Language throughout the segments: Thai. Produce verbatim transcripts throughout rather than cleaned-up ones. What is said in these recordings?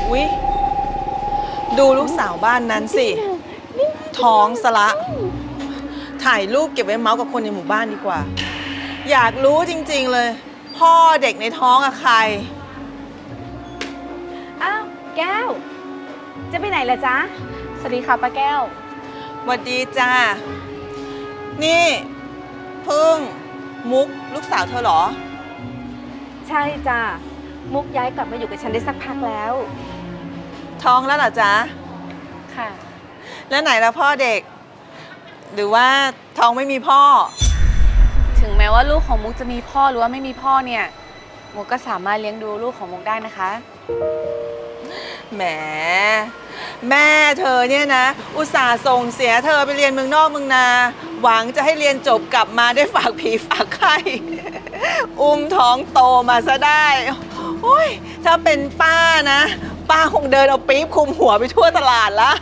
วิดูลูกสาวบ้านนั้นสิท้องสละถ่ายรูปเก็บไว้เมาส์กับคนในหมู่บ้านดีกว่าอยากรู้จริงๆเลยพ่อเด็กในท้องอะใครอ้าวแก้วจะไปไหนล่ะจ๊ะสวัสดีค่ะป้าแก้วสวัสดีจ้านี่พึ่งมุกลูกสาวเธอเหรอใช่จ้ามุกย้ายกลับมาอยู่กับฉันได้สักพักแล้วท้องแล้วเหรอจ๊ะค่ะแล้วไหนล่ะพ่อเด็กหรือว่าท้องไม่มีพ่อถึงแม้ว่าลูกของมุกจะมีพ่อหรือว่าไม่มีพ่อเนี่ยมุกก็สามารถเลี้ยงดูลูกของมุกได้นะคะแหมแม่เธอเนี่ยนะอุตส่าห์ส่งเสียเธอไปเรียนเมืองนอกเมืองนาหวังจะให้เรียนจบกลับมาได้ฝากผีฝากไข่อุ้มท้องโตมาซะได้โอ้ยถ้าเป็นป้านะป้าคงเดินเอาปี๊บคุมหัวไปทั่วตลาดละ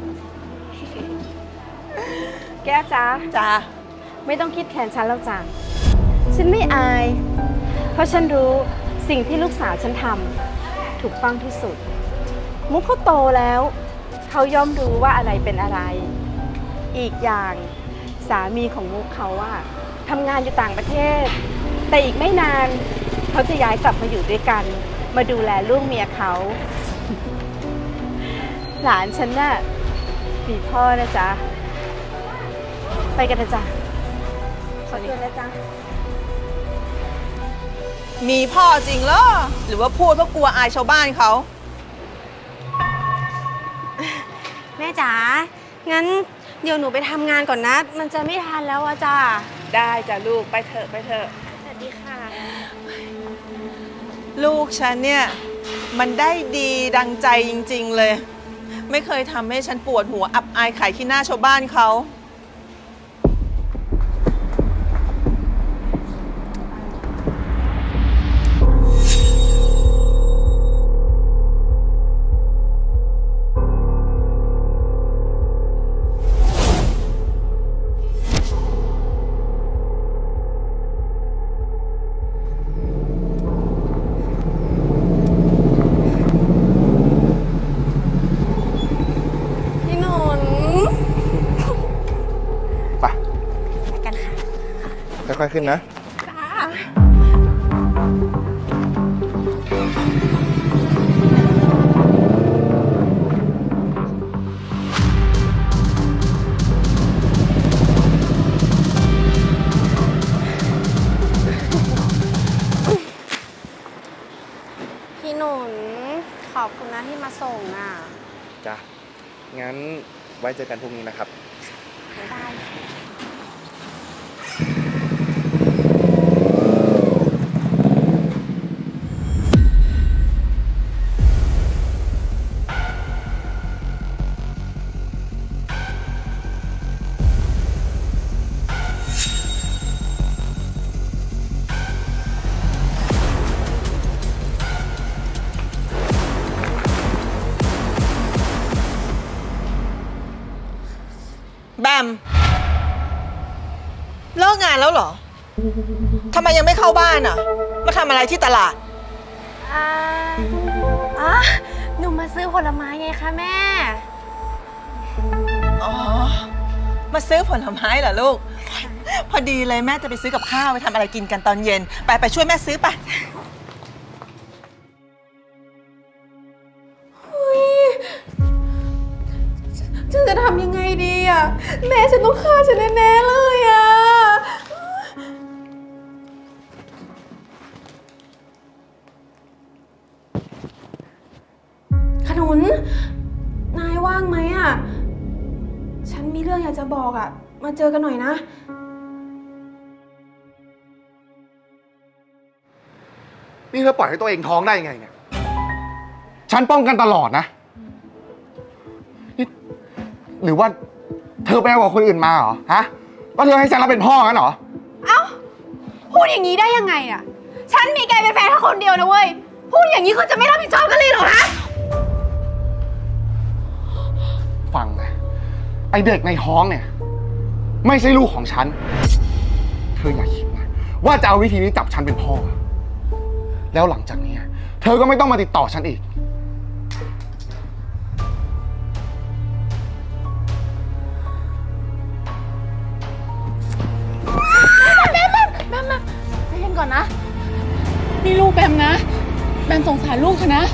แก้วจ้าจ้าไม่ต้องคิดแทนฉันแล้วจ้าฉันไม่อายเพราะฉันรู้สิ่งที่ลูกสาวฉันทำถูกต้องที่สุดมุกเขาโตแล้วเขาย่อมรู้ว่าอะไรเป็นอะไรอีกอย่างสามีของมุกเขาอะทำงานอยู่ต่างประเทศแต่อีกไม่นานเขาจะย้ายกลับมาอยู่ด้วยกันมาดูแลลูกเมียเขาหลานฉันน่ะมีพ่อนะจ๊ะไปกันนะจ๊ะสวัสดีนะจ๊ะมีพ่อจริงเหรอหรือว่าพูดเพราะกลัวอายชาวบ้านเขาแม่จ๋างั้นเดี๋ยวหนูไปทำงานก่อนนะมันจะไม่ทันแล้วอะจ้าได้จ้ะลูกไปเถอะไปเถอะสวัสดีค่ะลูกฉันเนี่ยมันได้ดีดังใจจริงๆเลยไม่เคยทำให้ฉันปวดหัวอับอายขายขี้หน้าชาวบ้านเขาค่อยๆขึ้นนะพี่หนุนขอบคุณนะที่มาส่งอ่ะจ้ะงั้นไว้เจอกันพรุ่งนี้นะครับได้แบมเลิกงานแล้วเหรอทำไมยังไม่เข้าบ้านอ่ะมาทำอะไรที่ตลาดอ่าอ่ะหนูมาซื้อผลไม้ไงคะแม่อ๋อมาซื้อผลไม้เหรอลูกพอดีเลยแม่จะไปซื้อกับข้าวไปทำอะไรกินกันตอนเย็นไปไปช่วยแม่ซื้อไปฉันจะทำยังไงดีอ่ะแม่ฉันต้องฆ่าฉันแน่ๆเลยอ่ะขนุนนายว่างไหมอ่ะฉันมีเรื่องอยากจะบอกอ่ะมาเจอกันหน่อยนะนี่เธอปล่อยให้ตัวเองท้องได้ยังไงเนี่ยฉันป้องกันตลอดนะหรือว่าเธอไปเอากับคนอื่นมาเหรอฮะว่าเธอให้ฉันรับเป็นพ่องั้นเหรอเอ้าพูดอย่างนี้ได้ยังไงอ่ะฉันมีแกเป็นแฟนแค่คนเดียวนะเว้ยพูดอย่างนี้คือจะไม่รับผิดชอบกันเลยเหรอฮะฟังนะไอเด็กในท้องเนี่ยไม่ใช่ลูกของฉันเธออย่าคิดนะว่าจะเอาวิธีนี้จับฉันเป็นพ่อแล้วหลังจากนี้เธอก็ไม่ต้องมาติดต่อฉันอีกลูกแบมนะแบมสงสารลูกเถอะนะ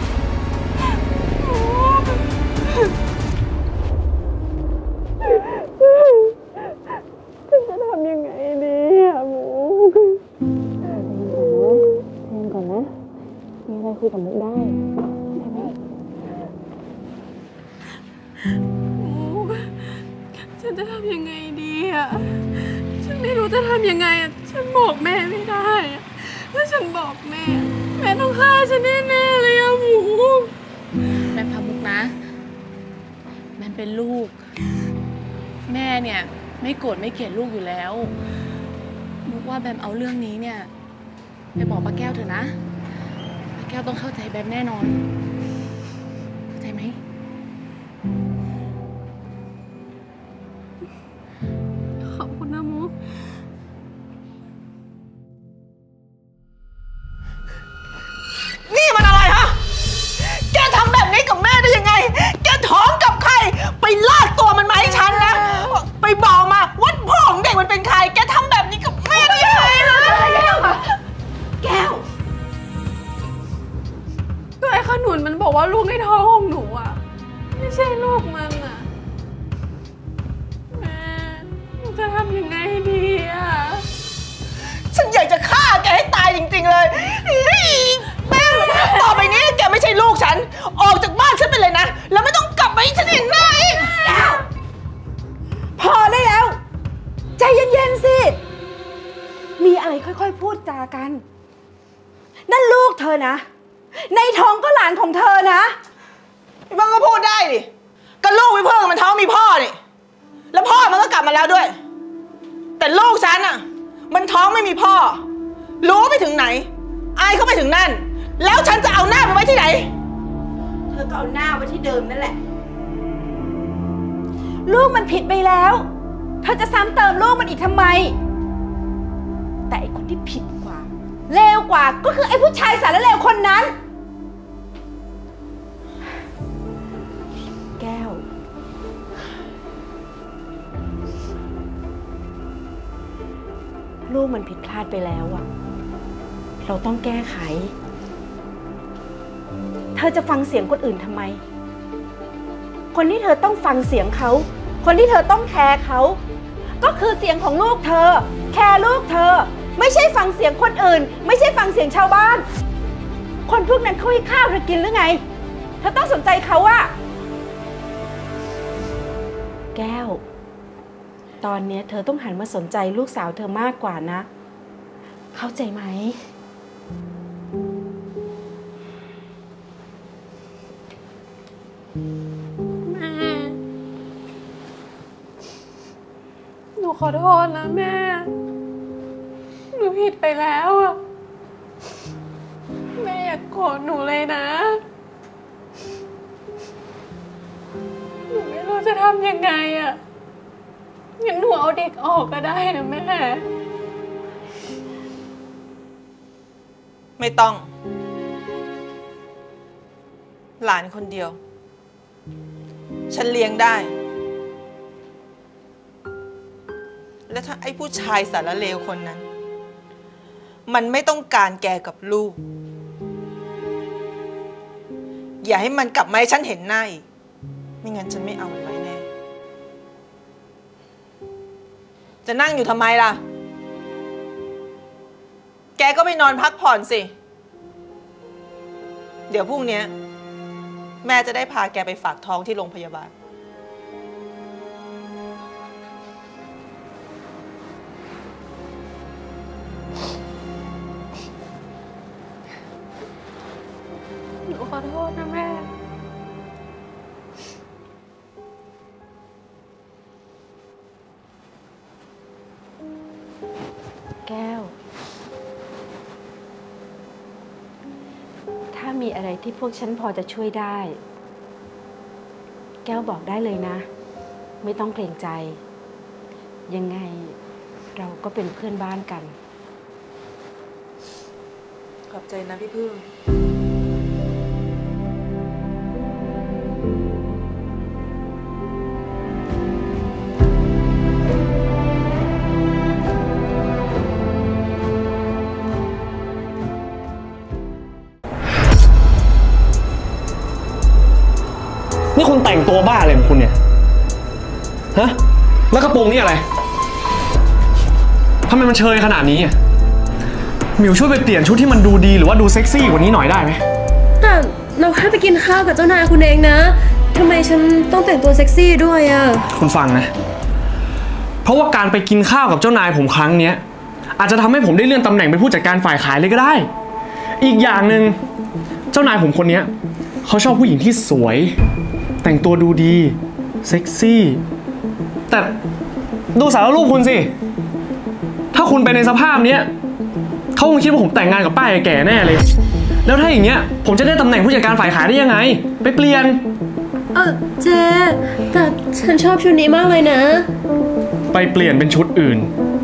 จะทำยังไงดีอะหมูแทนก่อนนะมีอะไรคุยกับมุกได้ใช่ไหมมุกฉันจะทำยังไงดีอะฉันไม่รู้จะทำยังไงอะฉันบอกแม่ไม่ได้อะถ้าฉันบอกแม่แม่ต้องฆ่าฉันแน่ๆเลยอะหมูแม่พามุกนะแม่เป็นลูกแม่เนี่ยไม่โกรธไม่เกลียดลูกอยู่แล้วมุกว่าแบมเอาเรื่องนี้เนี่ยไปบอกป้าแก้วเถอะนะป้าแก้วต้องเข้าใจแบมแน่นอนเข้าใจไหมขอบคุณนะมุกนี่มันอะไรฮะแกทำแบบนี้กับแม่ได้ยังไงแกท้องกับใครไปลากตัวมันมาให้ฉันนะไปบอกมาว่าพ่อของเด็กมันเป็นใครแกทำแบบนี้กับแม่ได้ยังไงนะแก้วก็ไอ้ขนุนมันบอกว่าลูกในท้องของหนูอ่ะไม่ใช่ลูกมันอ่ะแม่หนูจะทำยังไงดีอ่ะฉันอยากจะฆ่าแกให้ตายจริงๆเลยแม่ต่อไปนี้แกไม่ใช่ลูกฉันออกจากบ้านฉันไปเลยนะแล้วไม่ต้องกลับมาให้ฉันเห็นหน้าอีกพอได้แล้วใจเย็นๆสิมีอะไรค่อยๆพูดจากันนั่นลูกเธอนะในท้องก็หลานของเธอนะพี่เพิ่งก็พูดได้ดิก็ลูกพี่เพิ่งมันท้องมีพ่อนี่แล้วพ่อมันก็กลับมาแล้วด้วยแต่ลูกฉันอ่ะมันท้องไม่มีพ่อรู้ไปถึงไหนอายเขาไปถึงนั่นแล้วฉันจะเอาหน้ามันไว้ที่ไหนเธอก็เอาหน้าไว้ที่เดิมนั่นแหละลูกมันผิดไปแล้วเธอจะซ้ำเติมลูกมันอีกทำไมแต่ไอ้คนที่ผิดกว่าเลวกว่าก็คือไอ้ผู้ชายสารเลวคนนั้นแก้วลูกมันผิดพลาดไปแล้วอะเราต้องแก้ไขเธอจะฟังเสียงคนอื่นทำไมคนที่เธอต้องฟังเสียงเขาคนที่เธอต้องแคร์เขาก็คือเสียงของลูกเธอแคร์ลูกเธอไม่ใช่ฟังเสียงคนอื่นไม่ใช่ฟังเสียงชาวบ้านคนพวกนั้นเขาให้ข้าวเธอกินหรือไงเธอต้องสนใจเขาอะแก้วตอนนี้เธอต้องหันมาสนใจลูกสาวเธอมากกว่านะเข้าใจไหมแม่หนูขอโทษนะแม่หนูผิดไปแล้วอะแม่อย่าโกรธหนูเลยนะหนูไม่รู้จะทำยังไงอะงั้นหนูเอาเด็กออกก็ได้นะแม่ไม่ต้องหลานคนเดียวฉันเลี้ยงได้และถ้าไอ้ผู้ชายสารเลวคนนั้นมันไม่ต้องการแกกับลูกอย่าให้มันกลับมาให้ฉันเห็นหน้าอีกไม่งั้นฉันไม่เอามันไว้แน่จะนั่งอยู่ทำไมล่ะแกก็ไปนอนพักผ่อนสิเดี๋ยวพรุ่งนี้แม่จะได้พาแกไปฝากท้องที่โรงพยาบาลหนูขอโทษนะแม่แก้วถ้ามีอะไรที่พวกฉันพอจะช่วยได้แก้วบอกได้เลยนะไม่ต้องเกรงใจยังไงเราก็เป็นเพื่อนบ้านกันขอบใจนะพี่พึ่งนี่คุณแต่งตัวบ้าอะไรของคุณเนี่ยฮะแล้วกระโปรงนี่อะไรทำไมมันเชยขนาดนี้อ่ะหมิวช่วยไปเปลี่ยนชุดที่มันดูดีหรือว่าดูเซ็กซี่กว่านี้หน่อยได้ไหมแต่เราแค่ไปกินข้าวกับเจ้านายคุณเองนะทำไมฉันต้องแต่งตัวเซ็กซี่ด้วยอะคุณฟังนะเพราะว่าการไปกินข้าวกับเจ้านายผมครั้งนี้อาจจะทำให้ผมได้เลื่อนตำแหน่งเป็นผู้จัดการฝ่ายขายเลยก็ได้อีกอย่างหนึ่งเจ้านายผมคนนี้เขาชอบผู้หญิงที่สวยแต่งตัวดูดีเซ็กซี่แต่ดูสารรูปคุณสิถ้าคุณไปในสภาพนี้เขาคงคิดว่าผมแต่งงานกับป้าแก่แน่เลยแล้วถ้าอย่างเงี้ยผมจะได้ตำแหน่งผู้จัดการฝ่ายขายได้ยังไงไปเปลี่ยนเออเจ๊แต่ฉันชอบชุดนี้มากเลยนะไปเปลี่ยนเป็นชุดอื่น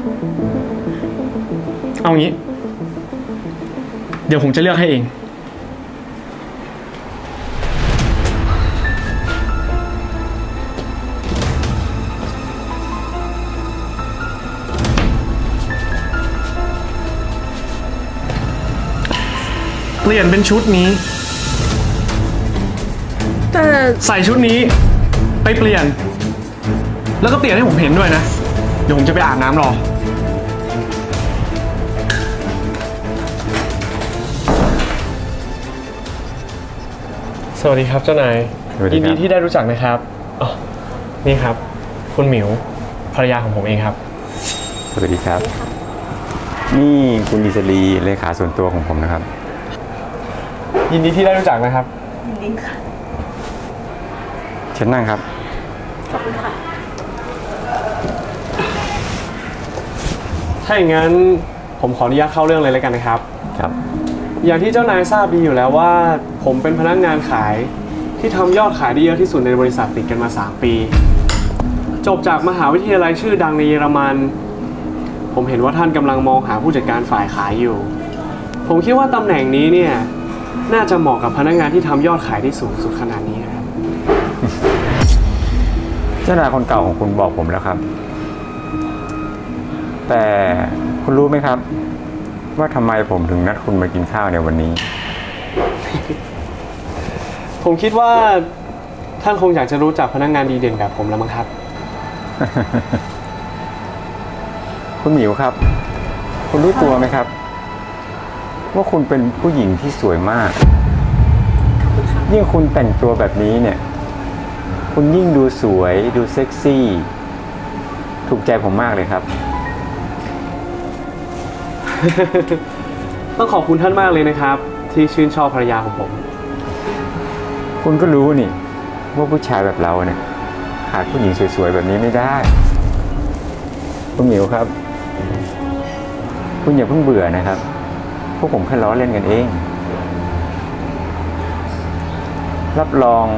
เอางี้เดี๋ยวผมจะเลือกให้เองเปลี่ยนเป็นชุดนี้แต่ใส่ชุดนี้ไปเปลี่ยนแล้วก็เปลี่ยนให้ผมเห็นด้วยนะเดี๋ยวผมจะไปอาบน้ำรอสวัสดีครับเจ้านายยินดีที่ได้รู้จักนะครับอ๋อนี่ครับคุณหมิวภรรยาของผมเองครับสวัสดีครับนี่คุณอิสรีเลขาส่วนตัวของผมนะครับยินดีที่ได้รู้จักนะครับยินดีค่ะเชิญนั่งครับขอบคุณค่ะถ้าอย่างนั้นผมขออนุญาตเข้าเรื่องเลยแล้วกันนะครับครับอย่างที่เจ้านายทราบดีอยู่แล้วว่าผมเป็นพนักงานขายที่ทำยอดขายได้เยอะที่สุดในบริษัทติดกันมาสามปีจบจากมหาวิทยาลัยชื่อดังในเยอรมันผมเห็นว่าท่านกำลังมองหาผู้จัดการฝ่ายขายอยู่ผมคิดว่าตำแหน่งนี้เนี่ยน่าจะเหมาะกับพนักงานที่ทำยอดขายที่สูงสุดขนาดนี้นะครับเจ้านายคนเก่าของคุณบอกผมแล้วครับแต่คุณรู้ไหมครับว่าทำไมผมถึงนัดคุณมากินข้าวในวันนี้ผมคิดว่าท่านคงอยากจะรู้จักพนักงานดีเด่นแบบผมแล้วมั้งครับคุณหมิวครับคุณรู้ตัวไหมครับว่าคุณเป็นผู้หญิงที่สวยมากยิ่งคุณแต่งตัวแบบนี้เนี่ยคุณยิ่งดูสวยดูเซ็กซี่ถูกใจผมมากเลยครับต้องขอบคุณท่านมากเลยนะครับที่ชื่นชอบภรรยาของผมคุณก็รู้นี่ว่าผู้ชายแบบเราเนี่ยขาดผู้หญิงสวยๆแบบนี้ไม่ได้คุณหมิวครับคุณอย่าเพิ่งเบื่อนะครับพวกผมแค่ล้อเล่นกันเองรับรอง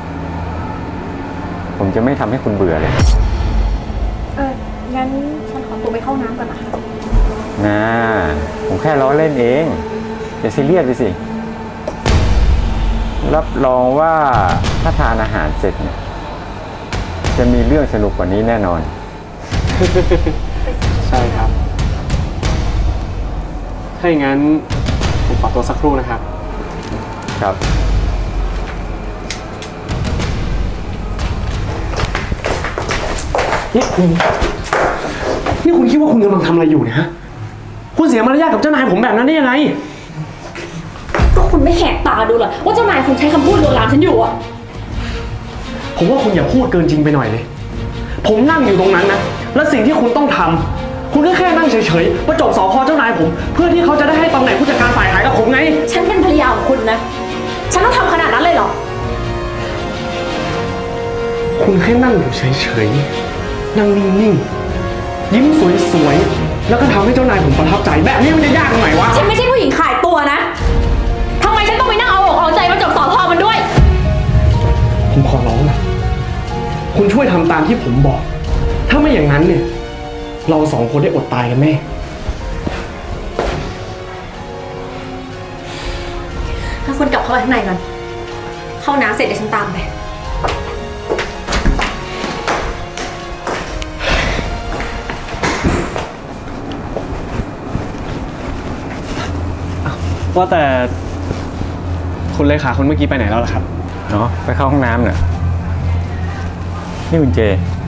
ผมจะไม่ทำให้คุณเบื่อเลยเอองั้นฉันขอตัวไปเข้าน้ำก่อนนะคะนะผมแค่ล้อเล่นเองอย่าซีเรียสไปสิรับรองว่าถ้าทานอาหารเสร็จเนี่ยจะมีเรื่องสนุกกว่านี้แน่นอนใช่ครับถ้าอย่างนั้นผมขอตัวสักครู่นะครับครับนี่คุณนี่คุณคิดว่าคุณกำลังทำอะไรอยู่เนี่ยฮะคุณเสียมารยาทกับเจ้านายผมแบบนั้นได้ยังไงก็คุณไม่แหกตาดูเหรอว่าเจ้านายคุณใช้คำพูดลวนลามฉันอยู่อะผมว่าคุณอย่าพูดเกินจริงไปหน่อยเลยผมนั่งอยู่ตรงนั้นนะและสิ่งที่คุณต้องทำคุณก็แค่นั่งเฉยๆประจบสอพอเจ้านายผมเพื่อที่เขาจะได้ให้ตำแหน่งผู้จัดการฝ่ายขายกับผมไงฉันเป็นภรรยาของคุณนะฉันต้องทำขนาดนั้นเลยเหรอคุณแค่นั่งอยู่เฉยๆนั่งนิ่งๆยิ้มสวยๆแล้วก็ทำให้เจ้านายผมประทับใจแบบนี้มันจะยากตรงไหนวะฉันไม่ใช่ผู้หญิงขายตัวนะทำไมฉันต้องไปนั่งเอาอกเอาใจมาจบสอพอมันด้วยผมขอร้องนะคุณช่วยทำตามที่ผมบอกถ้าไม่อย่างนั้นเนี่ยเราสองคนได้อดตายกันแน่ถ้าคุณกลับเข้าไปข้างในก่อนเข้าน้ำเสร็จเดี๋ยวฉันตามไปว่าแต่คุณเลขาคนเมื่อกี้ไปไหนแล้วล่ะครับเนาะไปเข้าห้องน้ำน่ะนี่คุณเจ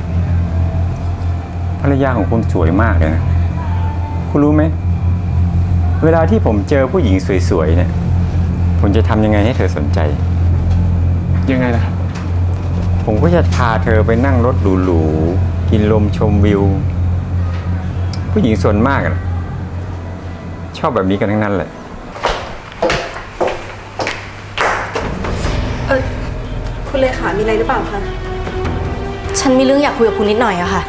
ภรรยาของคุณสวยมากเลยนะคุณรู้ไหมเวลาที่ผมเจอผู้หญิงสวยๆเนี่ยผมจะทำยังไงให้เธอสนใจยังไงล่ะครับผมก็จะพาเธอไปนั่งรถหรูๆกินลมชมวิวผู้หญิงส่วนมากนะชอบแบบนี้กันทั้งนั้นแหละเออคุณเลขามีอะไรหรือเปล่าคะฉันมีเรื่องอยากคุยกับคุณนิดหน่อยอะค่ะ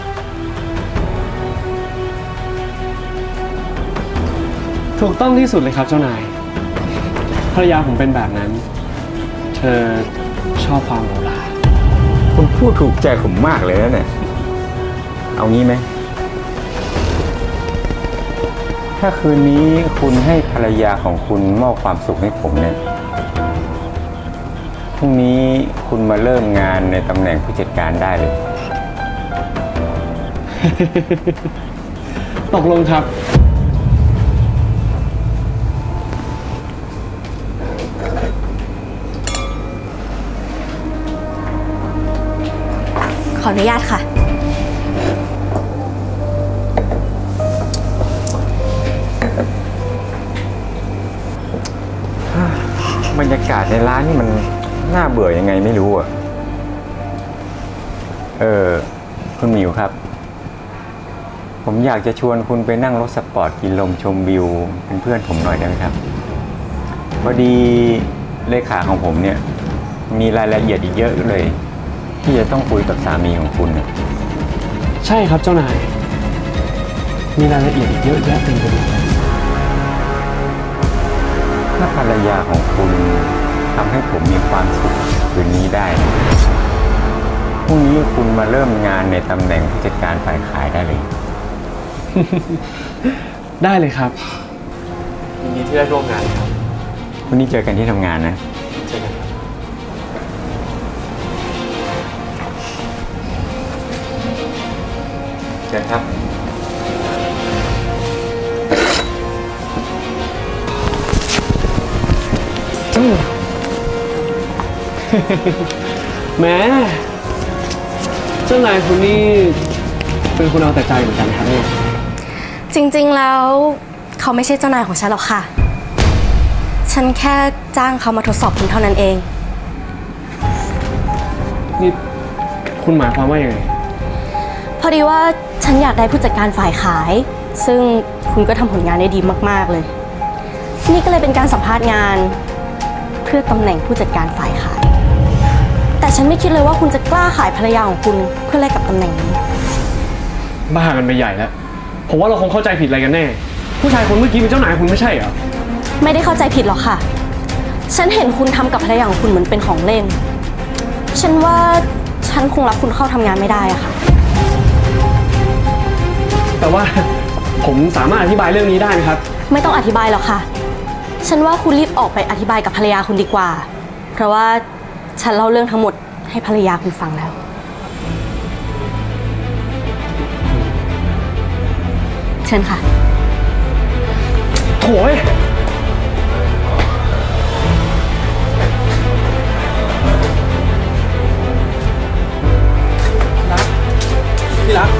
ถูกต้องที่สุดเลยครับเจ้านายภรรยาผมเป็นแบบนั้นเธอชอบความหรูหราคุณพูดถูกใจผมมากเลยนะเนี่ยเอางี้ไหมถ้าคืนนี้คุณให้ภรรยาของคุณมอบความสุขให้ผมเนี่ยพรุ่งนี้คุณมาเริ่มงานในตำแหน่งผู้จัดการได้เลยตกลงครับขออนุญาตค่ะบรรยากาศในร้านนี่มันน่าเบื่อยังไงไม่รู้อ่ะเออคุณหมิวครับผมอยากจะชวนคุณไปนั่งรถสปอร์ตกินลมชมวิวเป็นเพื่อนผมหน่อยได้ไหมครับพอดีเลขาของผมเนี่ยมีรายละเอียดอีกเยอะเลยที่จะต้องคุยกับสามีของคุณเนี่ยใช่ครับเจ้านายมีรายละเอียดอีกเยอะแยะเต็มไปหมดเลยถ้าภรรยาของคุณทำให้ผมมีความสุขคืนนี้ได้พรุ่งนี้คุณมาเริ่มงานในตำแหน่งผู้จัดการฝ่ายขายได้เลยได้เลยครับยินดีที่ได้ร่วมงานครับวันนี้เจอกันที่ทำงานนะเจอกันครับเจอครับแม้เจ้านายคุณนี่เป็นคนเอาแต่ใจเหมือนกันครับเนี่ยจริงๆแล้วเขาไม่ใช่เจ้านายของฉันหรอกค่ะฉันแค่จ้างเขามาทดสอบคุณเท่านั้นเองนี่คุณหมายความว่ายังไงพอดีว่าฉันอยากได้ผู้จัดการฝ่ายขายซึ่งคุณก็ทำผลงานได้ดีมากๆเลยนี่ก็เลยเป็นการสัมภาษณ์งานเพื่อตำแหน่งผู้จัดการฝ่ายขายแต่ฉันไม่คิดเลยว่าคุณจะกล้าขายภรรยาของคุณเพื่อแลกกับตำแหน่งนี้บ้ากันไปใหญ่แล้วผมว่าเราคงเข้าใจผิดอะไรกันแน่ผู้ชายคนเมื่อกี้เป็นเจ้านายคุณไม่ใช่เหรอไม่ได้เข้าใจผิดหรอกค่ะฉันเห็นคุณทำกับภรรยาของคุณเหมือนเป็นของเล่นฉันว่าฉันคงรับคุณเข้าทำงานไม่ได้อะค่ะแต่ว่าผมสามารถอธิบายเรื่องนี้ได้ไหมครับไม่ต้องอธิบายหรอกค่ะฉันว่าคุณรีบออกไปอธิบายกับภรรยาคุณดีกว่าเพราะว่าฉันเล่าเรื่องทั้งหมดให้ภรรยาคุณฟังแล้วเชิญค่ะโถ่รักพี่รัก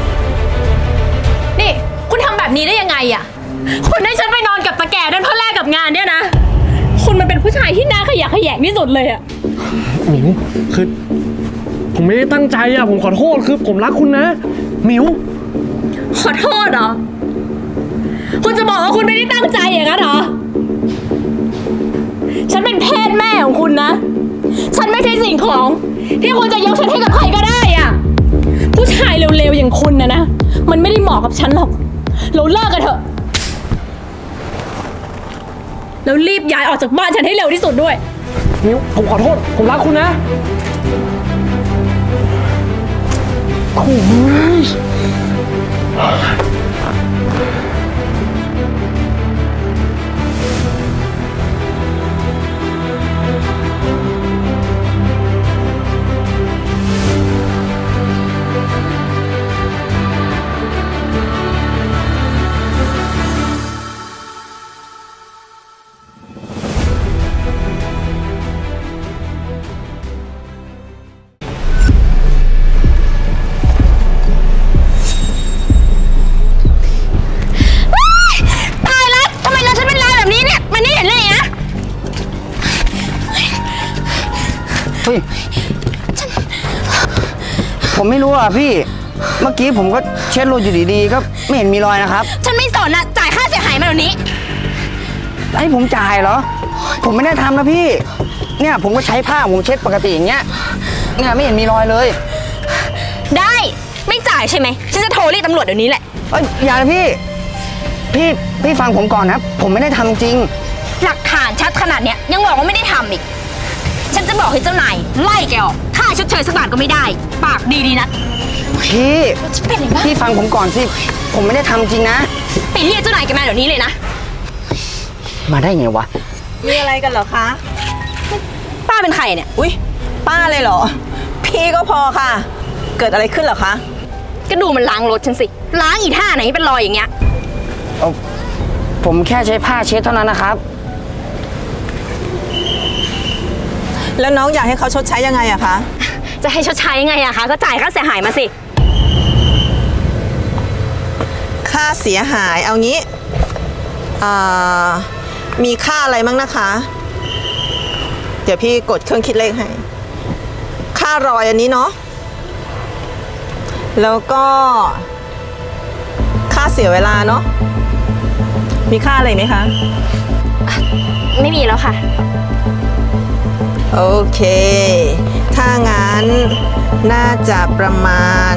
นี่คุณทำแบบนี้ได้ยังไงอ่ะคุณให้ฉันไปนอนกับตาแก่นั่นเพื่อแลกกับงานเนี่ยนะคุณมันเป็นผู้ชายที่น่าขยะแขยงที่สุดเลยอ่ะหมิวคือผมไม่ได้ตั้งใจอ่ะผมขอโทษคือผมรักคุณนะหมิวขอโทษเหรอคุณจะบอกว่าคุณไม่ได้ตั้งใจอย่างนั้นเหรอฉันเป็นเพศแม่ของคุณนะฉันไม่ใช่สิ่งของที่คุณจะยกฉันให้กับใครก็ได้อ่ะผู้ชายเร็วๆอย่างคุณนะนะมันไม่ได้เหมาะกับฉันหรอกเราเลิกกันเถอะแล้วรีบย้ายออกจากบ้านฉันให้เร็วที่สุดด้วยมิวผมขอโทษผมรักคุณนะโอ้ยเฮ้ยผมไม่รู้อ่ะพี่เมื่อกี้ผมก็เช็ดรถอยู่ดีๆก็ไม่เห็นมีรอยนะครับฉันไม่สนนะจ่ายค่าเสียหายมาเดี๋ยวนี้ให้ผมจ่ายเหรอผมไม่ได้ทำนะพี่เนี่ยผมก็ใช้ผ้าผมเช็ดปกติอย่างเงี้ยเนี่ยไม่เห็นมีรอยเลยได้ไม่จ่ายใช่ไหมฉันจะโทรเรียกตำรวจเดี๋ยวนี้แหละเอ้ยอย่าเลยพี่พี่พี่ฟังผมก่อนครับผมไม่ได้ทำจริงหลักฐานชัดขนาดเนี้ยยังบอกว่าไม่ได้ทำอีกฉันจะบอกให้เจ้านายไล่แกออกค่าชดเชยสักบาทก็ไม่ได้ปากดีดีนะพี่พี่ฟังผมก่อนสิผมไม่ได้ทำจริงนะไปเรียกเจ้านายแกมาเดี๋ยวนี้เลยนะมาได้ไงวะมีอะไรกันเหรอคะป้าเป็นใครเนี่ยอุ๊ยป้าเลยเหรอพี่ก็พอค่ะเกิดอะไรขึ้นเหรอคะก็ดูมันล้างรถฉันสิล้างอีท่าไหนเป็นรอยอย่างเงี้ยเอาผมแค่ใช้ผ้าเช็ดเท่านั้นนะครับแล้วน้องอยากให้เขาชดใช้ยังไงอะคะจะให้ชดใช้ยังไงอะคะก็จ่ายค่าเสียหายมาสิค่าเสียหายเอางี้มีค่าอะไรมั้งนะคะเดี๋ยวพี่กดเครื่องคิดเลขให้ค่ารอยอันนี้เนาะแล้วก็ค่าเสียเวลาเนาะมีค่าอะไรไหมคะไม่มีแล้วค่ะโอเคถ้างั้นน่าจะประมาณ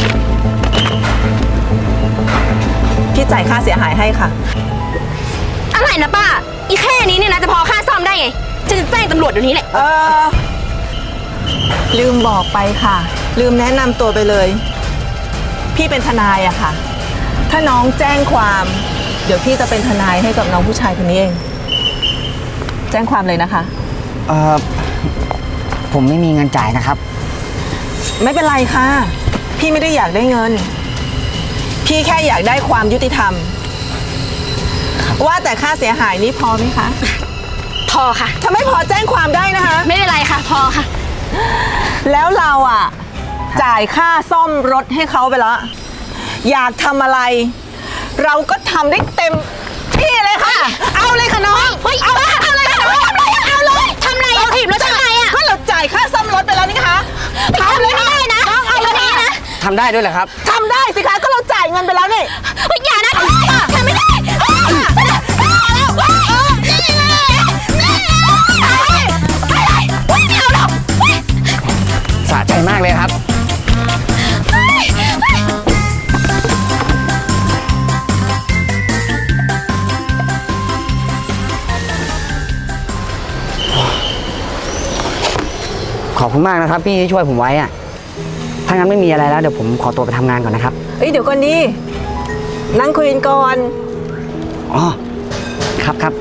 พี่จ่ายค่าเสียหายให้ค่ะอะไรนะป้าอีแค่นี้เนี่ยนะจะพอค่าซ่อมได้ไงจะแจ้งตำรวจเดี๋ยวนี้แหละเออลืมบอกไปค่ะลืมแนะนำตัวไปเลยพี่เป็นทนายอะค่ะถ้าน้องแจ้งความเดี๋ยวพี่จะเป็นทนายให้กับน้องผู้ชายคนนี้เองแจ้งความเลยนะคะเออผมไม่มีเงินจ่ายนะครับไม่เป็นไรค่ะพี่ไม่ได้อยากได้เงินพี่แค่อยากได้ความยุติธรรมว่าแต่ค่าเสียหายนี้พอไหมคะพอค่ะถ้าไม่พอแจ้งความได้นะคะไม่เป็นไรค่ะพอค่ะแล้วเราอ่ะจ่ายค่าซ่อมรถให้เขาไปแล้วอยากทำอะไรเราก็ทำได้เต็มที่เลยค่ะเอาเลยค่ะน้องเฮ้ยเอาเอาเลยค่ะน้องทำอะไรเอาเลยทำอะไรเอาถีบรถทำไมอ่ะก็เราจ่ายค่าซ่อมรถไปแล้วนี่คะทำเลยไม่ได้นะน้องเอาเลยนะทำได้ด้วยเหรอครับทำได้สิคะก็เราจ่ายเงินไปแล้วนี่อย่านะทำไม่ได้สะใจมากเลยครับขอบคุณมากนะครับพี่ที่ช่วยผมไว้อะถ้างั้นไม่มีอะไรแล้วเดี๋ยวผมขอตัวไปทำงานก่อนนะครับเอ้ยเดี๋ยวก่อนดินั่งคุยกันก่อนอ๋อครับครับ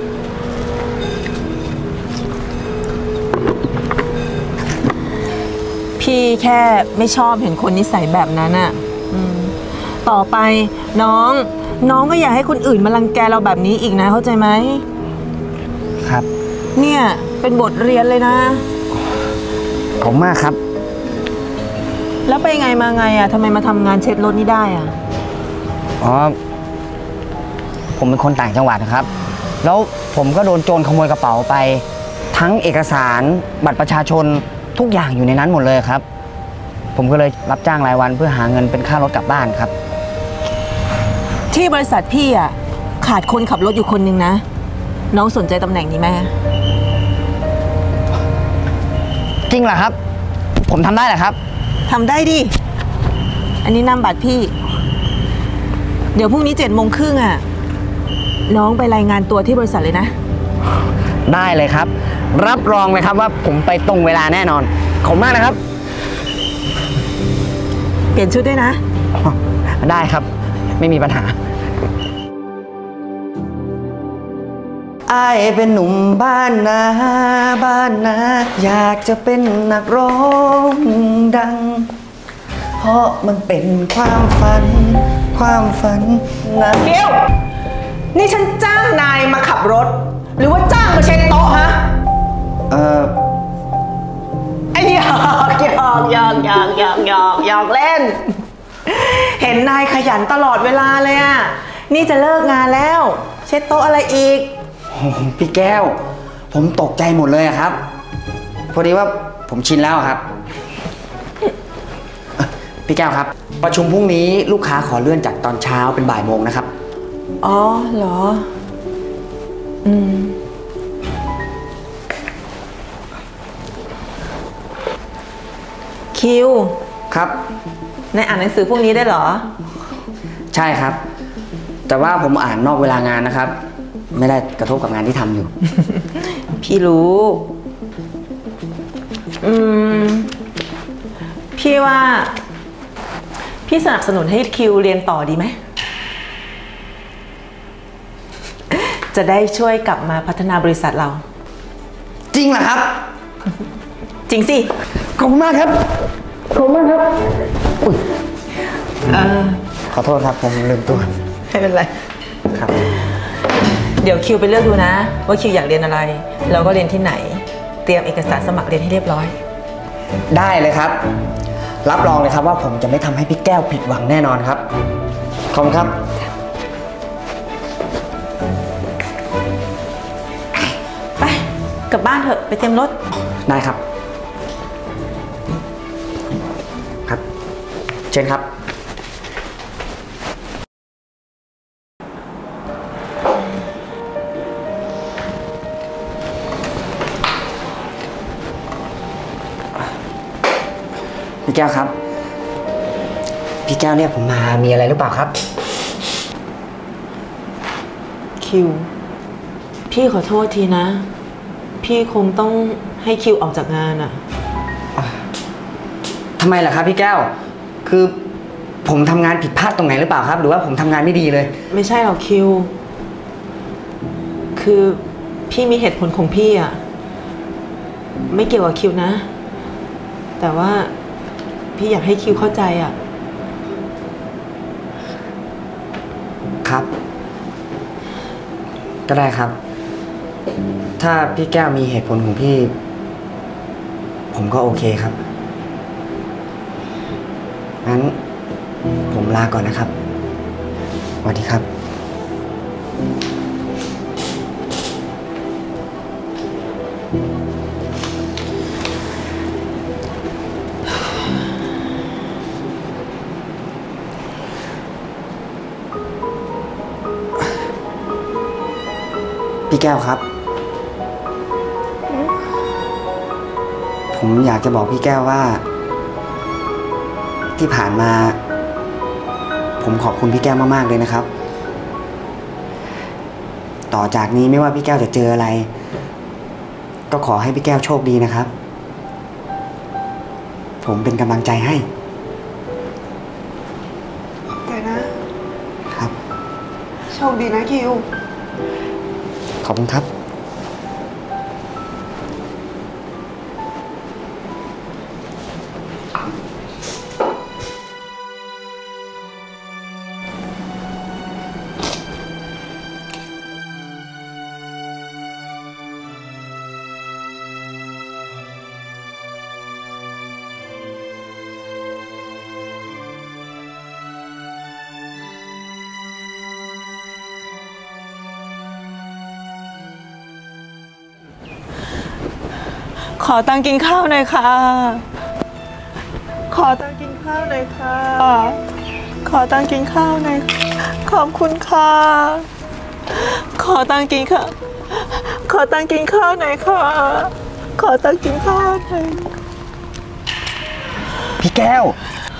พี่แค่ไม่ชอบเห็นคนนิสัยแบบนั้นอะต่อไปน้องน้องก็อย่าให้คนอื่นมารังแกเราแบบนี้อีกนะเข้าใจไหมครับเนี่ยเป็นบทเรียนเลยนะขอบคุณมากครับแล้วไปไงมาไงอะทำไมมาทำงานเช็ดรถนี่ได้อะอ๋อผมเป็นคนต่างจังหวัดนะครับแล้วผมก็โดนโจรขโมยกระเป๋าไปทั้งเอกสารบัตรประชาชนทุกอย่างอยู่ในนั้นหมดเลยครับผมก็เลยรับจ้างรายวันเพื่อหาเงินเป็นค่ารถกลับบ้านครับที่บริษัทพี่อะขาดคนขับรถอยู่คนนึงนะน้องสนใจตำแหน่งนี้ไหมจริงเหรอครับผมทำได้เหรอครับทำได้ดิอันนี้นำบัตรพี่เดี๋ยวพรุ่งนี้เจ็ดโมงครึ่งอะน้องไปรายงานตัวที่บริษัทเลยนะได้เลยครับรับรองเลยครับว่าผมไปตรงเวลาแน่นอนขอบคุณมากนะครับเปลี่ยนชุดด้วยนะได้ครับไม่มีปัญหาอ้ายเป็นหนุ่มบ้านนาบ้านนาอยากจะเป็นนักร้องดังเพราะมันเป็นความฝันความฝันนะเดี๋ยวนี่ฉันจ้างนายมาขับรถหรือว่าจ้างมาเช็ดโต๊ะฮะเออไอ้หยอกหยอกหยอกหยอกหยอกหยอกหยอกเล่นเห็นนายขยันตลอดเวลาเลยอ่ะนี่จะเลิกงานแล้วเช็ดโต๊ะอะไรอีกพี่แก้วผมตกใจหมดเลยครับพอดีว่าผมชินแล้วครับ พี่แก้วครับ ประชุมพรุ่งนี้ลูกค้าขอเลื่อนจากตอนเช้าเป็นบ่ายโมงนะครับอ๋อเหรอ อืม คิวครับในอ่านหนังสือพวกนี้ได้เหรอใช่ครับ แต่ว่าผมอ่านนอกเวลางานนะครับ ไม่ได้กระทบกับงานที่ทำอยู่พี่รู้ อืม พี่ว่า พี่สนับสนุนให้คิวเรียนต่อดีไหม จะได้ช่วยกลับมาพัฒนาบริษัทเราจริงเหรอครับจริงสิขอบคุณมากครับ ขอบคุณมากครับอุ๊ยเออขอโทษครับผมลืมตัวไม่เป็นไรครับเดี๋ยวคิวไปเลือกดูนะ ว่าคิวอยากเรียนอะไร แล้วก็เรียนที่ไหน เตรียมเอกสารสมัครเรียนให้เรียบร้อยได้เลยครับ รับรองเลยครับว่าผมจะไม่ทำให้พี่แก้วผิดหวังแน่นอนครับ ขอบคุณครับไป กลับบ้านเถอะ ไปเตรียมรถได้ครับ ครับ เชิญครับ พี่แก้วครับ พี่แก้วเรียกผมมามีอะไรหรือเปล่าครับคิว พี่ขอโทษทีนะ พี่คงต้องให้คิวออกจากงานอะทำไมล่ะครับพี่แก้ว คือผมทำงานผิดพลาดตรงไหนหรือเปล่าครับ หรือว่าผมทำงานไม่ดีเลยไม่ใช่หรอกคิว คือพี่มีเหตุผลของพี่อะไม่เกี่ยวกับคิวนะ แต่ว่าพี่อยากให้คิวเข้าใจอะครับ ก็ได้ครับ ถ้าพี่แก้วมีเหตุผลของพี่ ผมก็โอเคครับงั้นผมลาก่อนนะครับสวัสดีครับ พี่แก้วครับ ผมอยากจะบอกพี่แก้วว่า ที่ผ่านมา ผมขอบคุณพี่แก้วมากๆเลยนะครับ ต่อจากนี้ไม่ว่าพี่แก้วจะเจออะไร ก็ขอให้พี่แก้วโชคดีนะครับ ผมเป็นกำลังใจให้แต่นะครับโชคดีนะคิวขอบคุณครับขอตังค์กินข้าวหน่อยค่ะ ขอตังค์กินข้าวหน่อยค่ะ ขอตังค์กินข้าวหน่อยขอบคุณค่ะ ขอตังค์กินข้าว ขอตังค์กินข้าวหน่อยค่ะ ขอตังค์กินข้าวหน่อยพี่แก้ว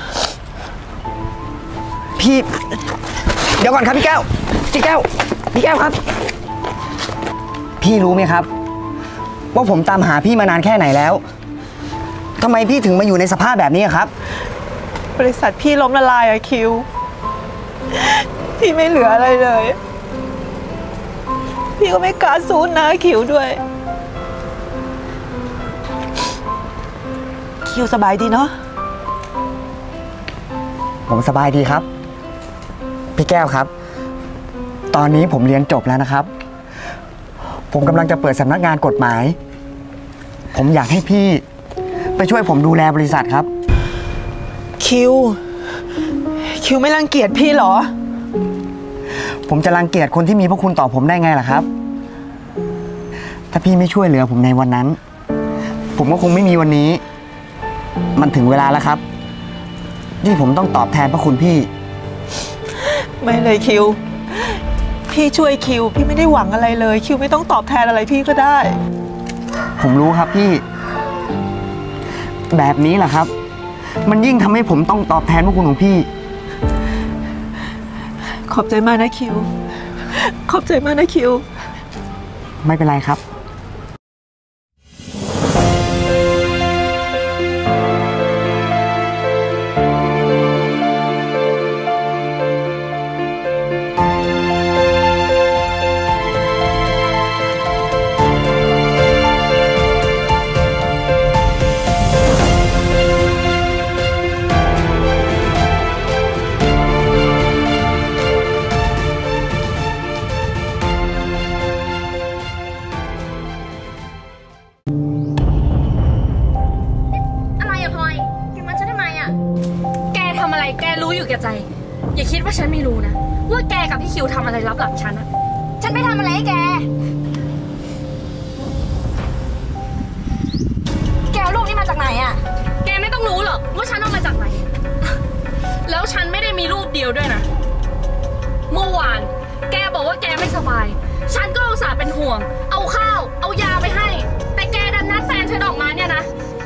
พี่ เดี๋ยวก่อนครับพี่แก้ว พี่แก้ว พี่แก้วครับ พี่รู้ไหมครับว่าผมตามหาพี่มานานแค่ไหนแล้วทำไมพี่ถึงมาอยู่ในสภาพแบบนี้ครับบริษัทพี่ล้มละลายอะคิว พี่ไม่เหลืออะไรเลย พี่ก็ไม่กล้าสู้หน้าคิวด้วย คิวสบายดีเนาะผมสบายดีครับ พี่แก้วครับ ตอนนี้ผมเรียนจบแล้วนะครับ ผมกำลังจะเปิดสำนักงานกฎหมาย ผมอยากให้พี่ไปช่วยผมดูแลบริษัทครับคิว คิวไม่รังเกียจพี่เหรอผมจะรังเกียจคนที่มีพระคุณต่อผมได้ไงล่ะครับ ถ้าพี่ไม่ช่วยเหลือผมในวันนั้น ผผมก็คงไม่มีวันนี้ มันถึงเวลาแล้วครับที่ผมต้องตอบแทนพระคุณพี่ไม่เลยคิวพี่ช่วยคิวพี่ไม่ได้หวังอะไรเลยคิวไม่ต้องตอบแทนอะไรพี่ก็ได้ผมรู้ครับพี่แบบนี้แหละครับมันยิ่งทำให้ผมต้องตอบแทนพระคุณของพี่ขอบใจมากนะคิวขอบใจมากนะคิวไม่เป็นไรครับอย่าคิดว่าฉันไม่รู้นะว่าแกกับพี่คิวทำอะไรลับหลังฉันอะฉันไม่ทำอะไรให้แกแกเอารูปนี้มาจากไหนอะแกไม่ต้องรู้หรอกว่าฉันเอามาจากไหนแล้วฉันไม่ได้มีรูปเดียวด้วยนะเมื่อวานแกบอกว่าแกไม่สบายฉันก็อุตส่าห์เป็นห่วงเอาข้าวเอายาไปให้แต่แกดันนัดแฟนฉันออกมาเนี่ยนะ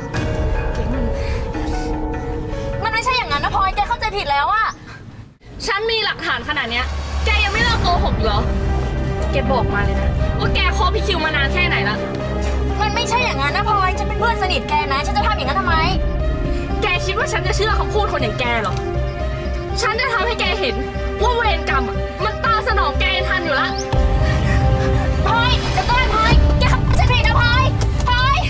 มันไม่ใช่อย่างนั้นนะพลอยแกเข้าใจผิดแล้วอะฉันมีหลักฐานขนาดเนี้ยแกยังไม่เลิกโกหกเหรอแกบอกมาเลยนะว่าแกคบพี่คิวมานานแค่ไหนละมันไม่ใช่อย่างนั้นนะพลอยฉันเป็นเพื่อนสนิทแกนะฉันจะทำอย่างนั้นทำไมแกคิดว่าฉันจะเชื่อคำพูดคนอย่างแกหรอฉันจะทำให้แกเห็นว่าเวรกรรมมันตามสนองแกทันอยู่ละพลอยเดี๋ยวก่อนพลอยแกเข้าใจผิดนะพลอยพลอย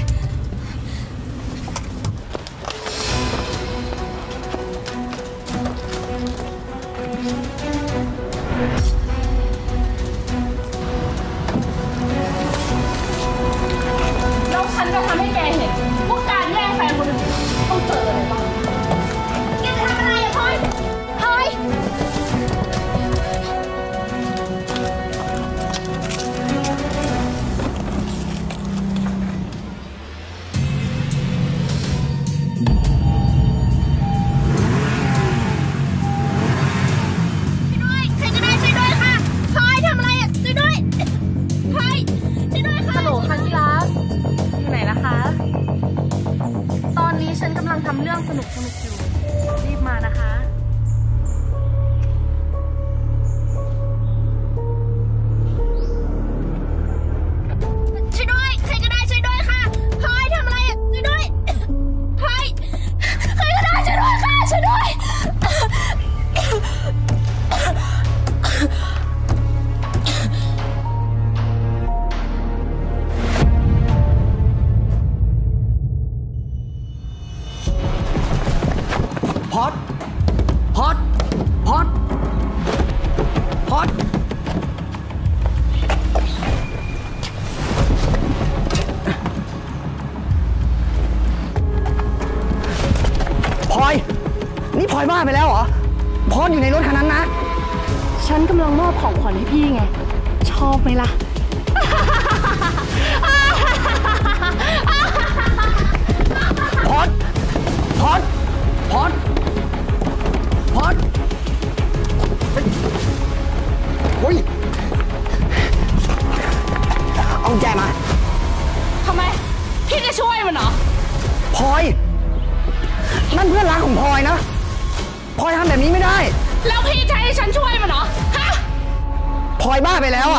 แล้วฉันจะทำให้แกเห็นว่าการแย่งแฟนคนอื่นต้องเจออะไรบ้างแกจะทำอะไรอะพลอยพลอยฉันกำลังทำเรื่องสนุกสนุกอยู่รีบมานะคะช่วยด้วยใครก็ได้ช่วยด้วยค่ะพลอยทำอะไรอ่ะช่วยด้วยพลอยใครก็ได้ช่วยด้วยค่ะช่วยด้วยพอดพอดพอดพอดพลอยนี่พลอยบ้าไปแล้วเหรอพอดอยู่ในรถคันนั้นนะฉันกำลังมอบของขวัญให้พี่ไงชอบไหมล่ะพอดพอดพอดพอดเฮ้ยเอาแจมาทำไมพี่จะช่วยมันเหรอพลอยนั่นเพื่อนรักของพลอยนะพลอยทำแบบนี้ไม่ได้แล้วพี่จะให้ฉันช่วยมันเหรอฮะพลอยบ้าไปแล้วอ่ะ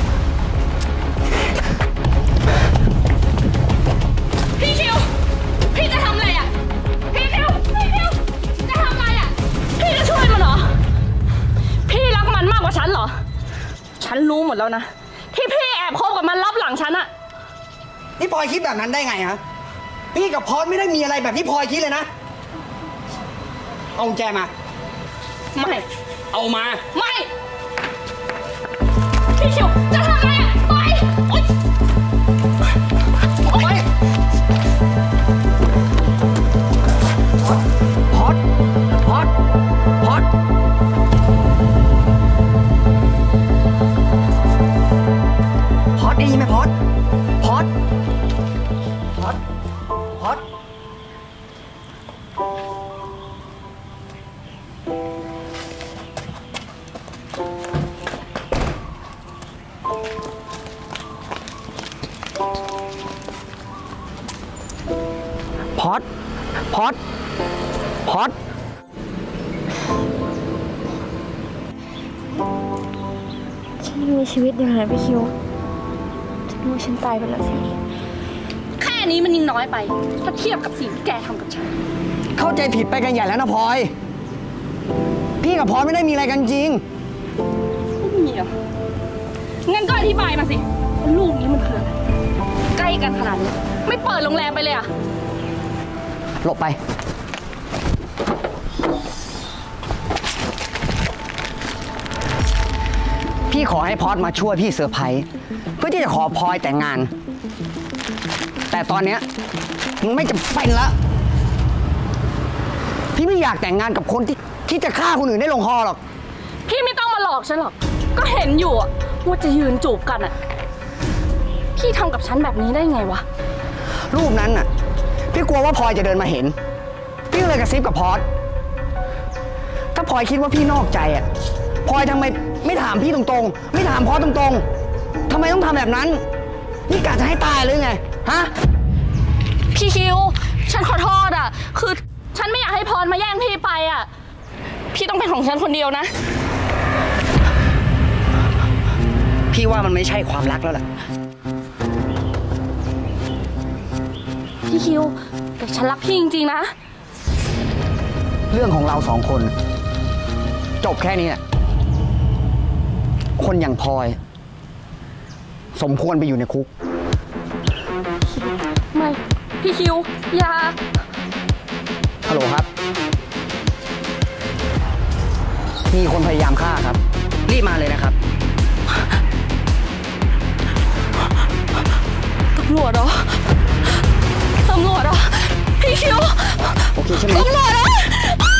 พี่คิวพี่จะทำอะไรอ่ะพี่คิวพี่คิวจะทำอะไรอ่ะพี่จะช่วยมันเหรอพี่รักมันมากกว่าฉันเหรอฉันรู้หมดแล้วนะที่พี่แอบคบกับมันลับหลังฉันอะนี่พลอยคิดแบบนั้นได้ไงฮะพี่กับพอดไม่ได้มีอะไรแบบที่พลอยคิดเลยนะเอาแจมาไม่เอามาไม่พี่คิวจะทำอะไรอ่ะไปโอ๊ยไปพอดพอดพอดพอดได้ยินไหมพอดพอดพอดอดพอดพอดพอดฉันยังมีชีวิตอยู่นะพี่คิวฉันรู้ว่าฉันตายไปแล้วสิแค่นี้มันยังน้อยไปถ้าเทียบกับสิ่งที่แกทำกับฉันเข้าใจผิดไปกันใหญ่แล้วนะพลอยพี่กับพลอยไม่ได้มีอะไรกันจริงไม่มีเหรองั้นก็อธิบายมาสิว่าลูกนี้มันคืออะไรใกล้กันขนาดนี้ไม่เปิดโรงแรมไปเลยอะหลบไปพี่ขอให้พอดมาช่วยพี่เซอร์ไพรส์เพื่อที่จะขอพลอยแต่งงานแต่ตอนเนี้ยมันไม่จำเป็นละพี่ไม่อยากแต่งงานกับคนที่ที่จะฆ่าคนอื่นได้ลงคอหรอกพี่ไม่ต้องมาหลอกฉันหรอกก็เห็นอยู่ว่าจะยืนจูบกันอะพี่ทำกับฉันแบบนี้ได้ไงวะรูปนั้นน่ะพี่กลัวว่าพลอยจะเดินมาเห็นพี่เลยกระซิบกับพอดถ้าพลอยคิดว่าพี่นอกใจอ่ะพลอยทำไมไม่ถามพี่ตรงๆไม่ถามพอดตรงๆทำไมต้องทำแบบนั้นนี่กะจะให้ตายหรือไงฮะพี่คิวฉันขอโทษอ่ะคือฉันไม่อยากให้พรมาแย่งพี่ไปอ่ะพี่ต้องเป็นของฉันคนเดียวนะพี่ว่ามันไม่ใช่ความรักแล้วแหละพี่คิวแต่ฉันรักพี่จริงๆนะเรื่องของเราสองคนจบแค่นี้แหละคนอย่างพลอยสมควรไปอยู่ในคุกไม่พี่คิวอย่าฮัลโหลครับมีคนพยายามฆ่าครับรีบมาเลยนะครับตำรวจเหรอตำรวจเหรอพี่คิวโอเคใช่ไหมตำรวจเหรอ